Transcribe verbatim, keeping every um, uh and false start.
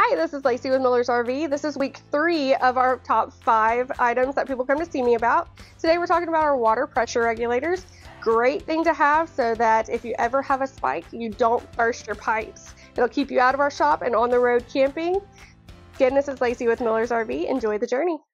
Hi, this is Lacey with Miller's R V. This is week three of our top five items that people come to see me about. Today we're talking about our water pressure regulators. Great thing to have so that if you ever have a spike, you don't burst your pipes. It'll keep you out of our shop and on the road camping. Again, this is Lacey with Miller's R V. Enjoy the journey.